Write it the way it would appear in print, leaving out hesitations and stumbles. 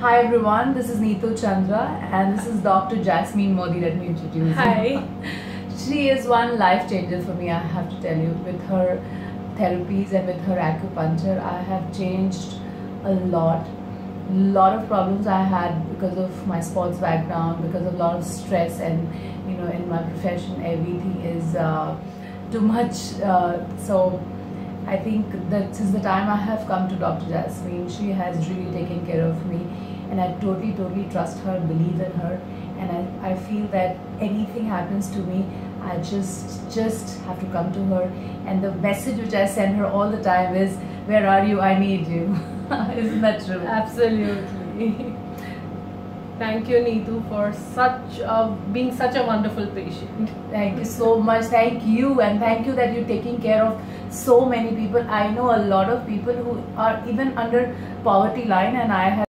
Hi everyone, this is Neetu Chandra and this is Dr. Jasmine Modi. Let me introduce you. Hi. She is one life changer for me, I have to tell you. With her therapies and with her acupuncture, I have changed a lot. Lot of problems I had because of my sports background, because of a lot of stress, and in my profession everything is too much. So I think that since the time I have come to Dr. Jasmine, she has really taken care of me, and I totally trust her, believe in her, and I feel that anything happens to me, I just have to come to her, and the message which I send her all the time is, "Where are you? I need you." Isn't that true? Absolutely. Thank you, Neetu, for being such a wonderful patient. Thank you so much. Thank you, and thank you that you're taking care of so many people. I know a lot of people who are even under poverty line, and I have